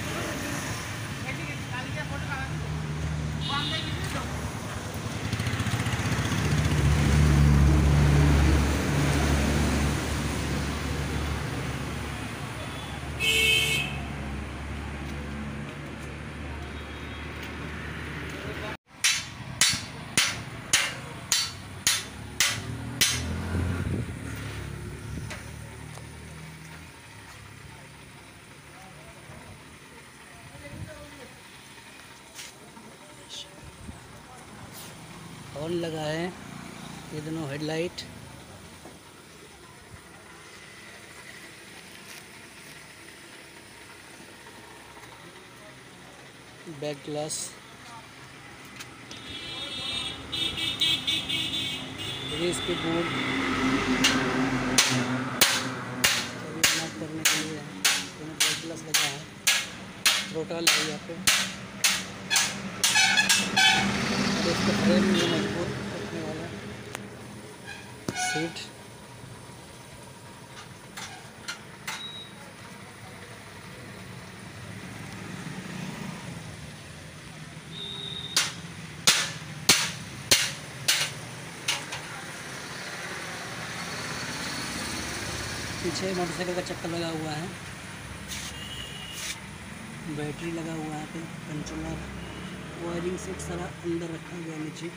Horn लगा है, ये दोनों headlight, back glass, speed board करने के लिए दोनों बैक ग्लास लगा है, थ्रोटल है यहाँ पे, और इसका फ्रेम मजबूत रखने वाला सीट, पीछे मोटरसाइकिल का चक्कर लगा हुआ है, बैटरी लगा हुआ है पे, कंट्रोलर, वायरिंग से सारा अंदर रखा गया नीचे।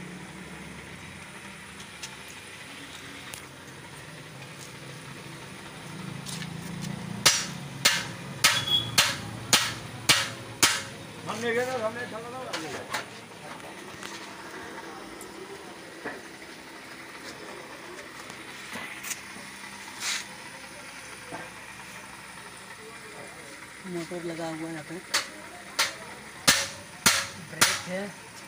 मोटर लगा हुआ है यहाँ पे, ब्रेक है,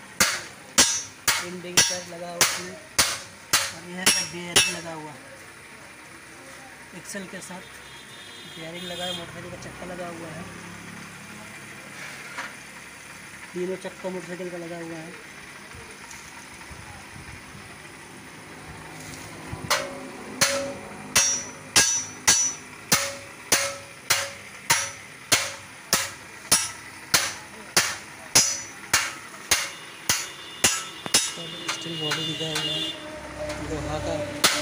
इंडिकेटर लगा हुआ उसमें, और यह बेयरिंग लगा हुआ एक्सल के साथ, बेयरिंग लगा है, मोटरसाइकिल का चक्का लगा हुआ है, तीनों चक्का मोटरसाइकिल का लगा हुआ है। स्टील बॉडी दिखा हुआ है, लोहा का,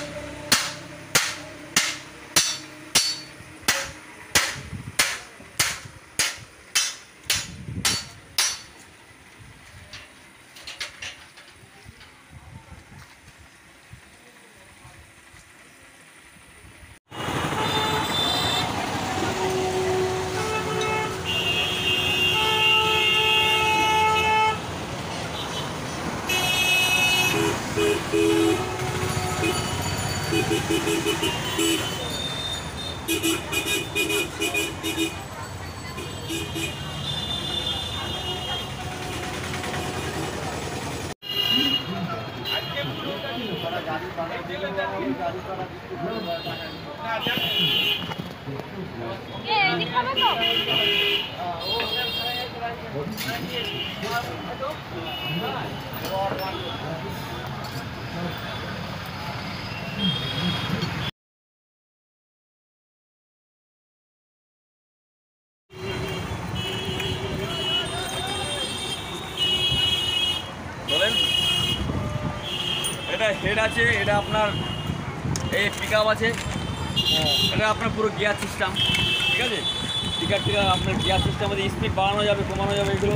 हेड আছে, এটা আপনার এই পিকআপ আছে, এটা আপনার পুরো গিয়ার সিস্টেম, ঠিক আছে। পিকআপ থেকে আপনার গিয়ার সিস্টেম আছে, স্পিড বাড়ানো যাবে কমানো যাবে এগুলো,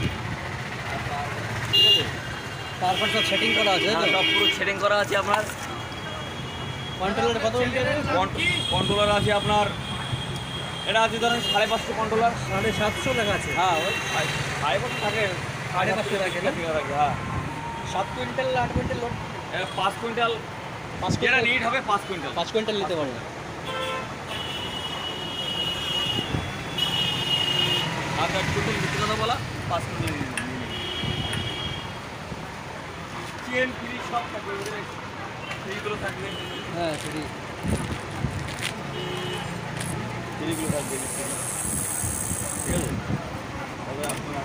ঠিক আছে। তারপর সব সেটিং করা আছে, সব পুরো সেটিং করা আছে আপনার। কন্ট্রোলার কত কন্ট্রোলার আছে আপনার, এটা আছে ধরেন 550 কন্ট্রোলার, 750 লেখা আছে। হ্যাঁ ওই 550 থাকে, 550 থাকে, হ্যাঁ। 7 quintal 8 quintal load, 5 quintal, 5 quintal net হবে, 5 কুইন্টাল, 5 কুইন্টাল নিতে পারবে। আর 8 কুইন্টাল নিতে কথা বলা, 5 কুইন্টাল নিয়ে চেন ফ্রি সব থাকবে, ফ্রিগুলো থাকবে, হ্যাঁ ফ্রিগুলো থাকবে, ঠিক আছে। তবে আপনার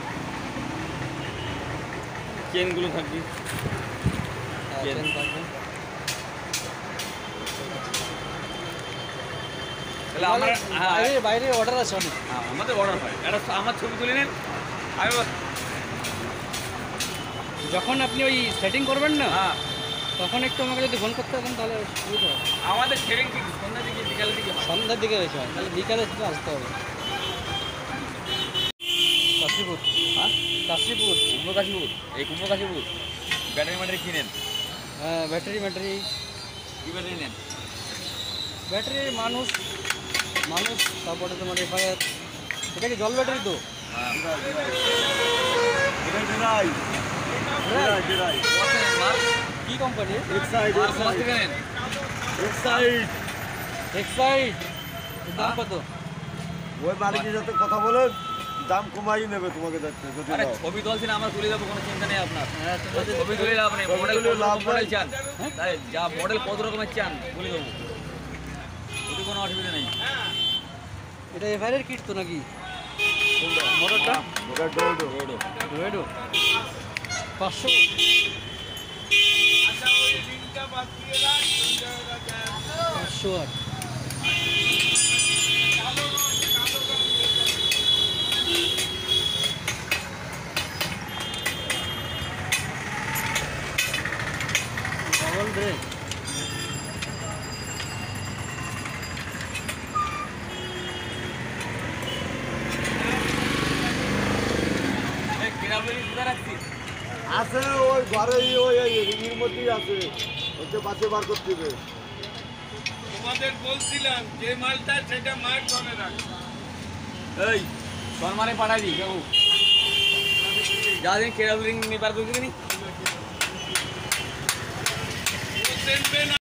চেনগুলো থাকবে, চেন থাকবে। তাহলে আমরা বাইরে বাইরে অর্ডার আছে অনেক। আমাদের অর্ডার হয়, এটা আমার ছবি তুলে নেন। আমি যখন আপনি ওই সেটিং করবেন না, হ্যাঁ, তখন একটু আমাকে যদি ফোন করতে পারেন তাহলে সুবিধা হয়। আমাদের ট্রেনিং ঠিক সন্ধ্যার দিকে বিকালের দিকে হয়। সন্ধ্যার দিকে হয়েছে, তাহলে বিকালে শুধু আসতে হবে। কাশীপুর, হ্যাঁ, কাশীপুর, কুম্ভকাশীপুর, এই কুম্ভকাশীপুর ব্যাটারি ম্যাটারি কিনেন। হ্যাঁ ব্যাটারি ম্যাটারি, কি ব্যাটারি নেন? ব্যাটারি মানুষ মানুষ, তারপরে তোমার এফআইআর। এটা কি জল ব্যাটারি তো? কি কোম্পানি? এক্সাইড। দাম কত? ওই মালিকের সাথে কথা বলে দাম কমাই নেবে তোমাকে দেখতে যদি আরে দাও। ছবি তুলছেন, আমরা তুলে দেবো, কোনো চিন্তা নেই আপনার। হ্যাঁ তোমাদের ছবি তুলে লাভ নেই, মডেল তুলে লাভ মডেল নাই। চান, তাই যা মডেল কত রকমের চান বলে দেবো, ওটি কোনো অসুবিধা নেই। এটা এফআইআর কিট তো নাকি? মোটরটা ওটা ডোডো। রেডো 500। 500 ডবল ব্রেক। আছে ওই ঘরে ওই রিংয়ের মধ্যেই আছে, ওকে বাসে বার করতে হবে। তোমাদের বলছিলাম যে মালটা সেটা মার ধরে রাখ। এই সম্মানে পাঠাই দিই কাকু, যা দিন কেরাল রিং নিয়ে বার করে দিবি।